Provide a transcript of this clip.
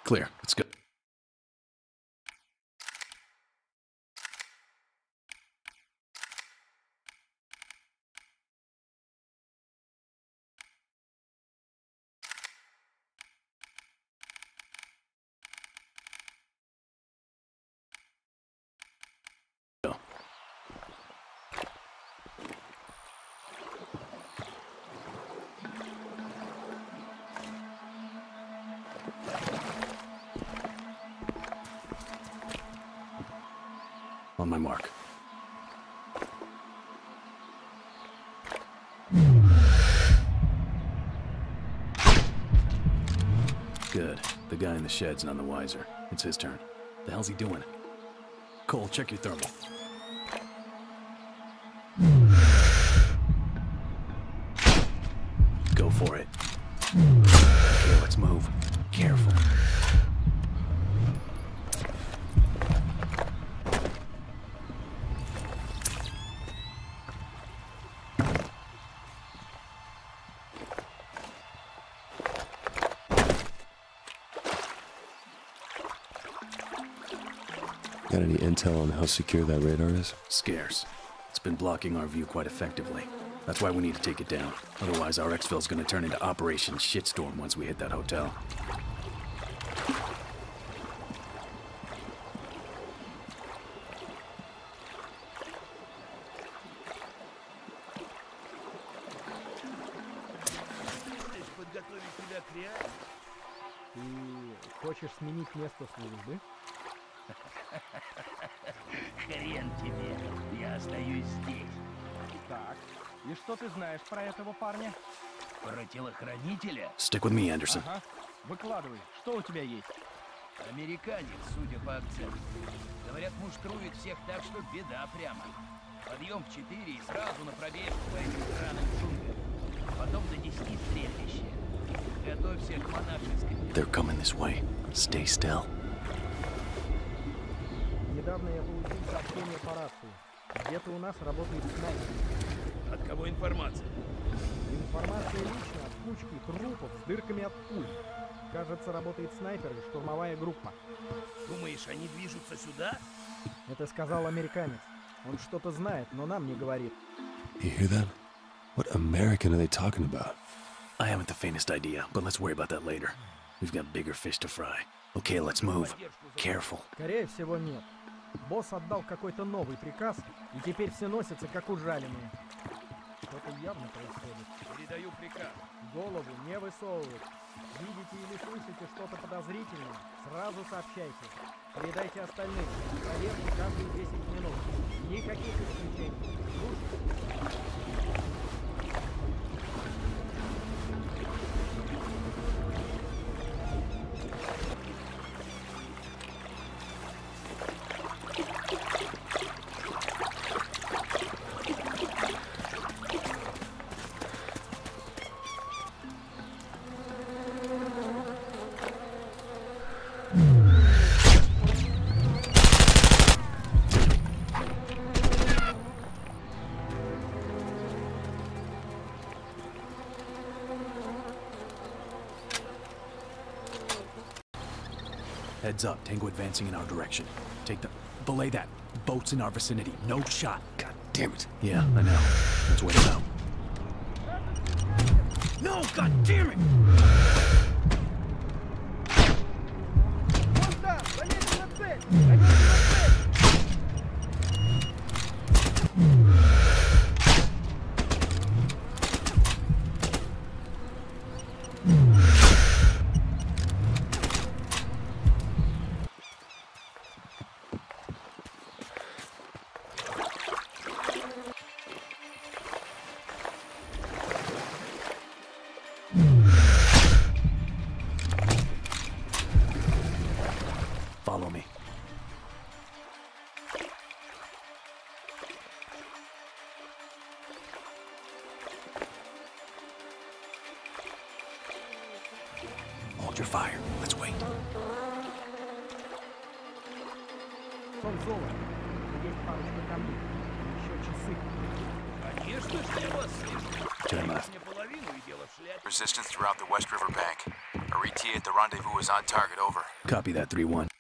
Clear. Let's go. On my mark. Good. The guy in the shed's none the wiser. It's his turn. The hell's he doing? Cole, check your thermal. Go for it. Okay, let's move. Careful. Got any intel on how secure that radar is? Scarce. It's been blocking our view quite effectively. That's why we need to take it down. Otherwise, our exfil's gonna turn into Operation Shitstorm once we hit that hotel. Ты хочешь сменить место службы? Хрен тебе, я остаюсь здесь. Так, и что ты знаешь про этого парня? Про телохранителя? Stick with me, Anderson. Ага, выкладывай, что у тебя есть? Американец, судя по акценту. Говорят, муштрует всех так, что беда прямо. Подъем в 4 и сразу на пробежку по этим странным джунглям. Потом до 10 стрельбище. Готовься к монашеской. They're coming this way. Stay still. Недавно я получил сообщение по рации. Где-то у нас работает снайпер. От кого информация? Информация лично от кучки трупов с дырками от пуль. Кажется, работает снайпер и штурмовая группа. Думаешь, они движутся сюда? Это сказал американец. Он что-то знает, но нам не говорит. You hear that? What American are they talking about? I haven't the faintest idea, but let's worry about that later. We've got bigger fish to fry. Okay, let's move. Careful. Скорее всего, нет. Босс отдал какой-то новый приказ, и теперь все носятся как ужаленные. Что-то явно происходит. Передаю приказ. Голову не высовывать. Видите или слышите что-то подозрительное, сразу сообщайте. Передайте остальным. Проверки каждые 10 минут. Никаких исключений. Слушайте. Heads up, Tango advancing in our direction. Take the... Belay that. Boats in our vicinity. No shot. God damn it. Yeah, I know. Let's wait it out. No, god damn it! Follow me. Hold your fire. Let's wait. Солнцово. Есть парочка камней. Еще часы. Конечно, что я вас слышу. Turn left. Мне половину и дело в Resistance throughout the West River Bank. Our ETA at the rendezvous is on target, over. Copy that, 3-1.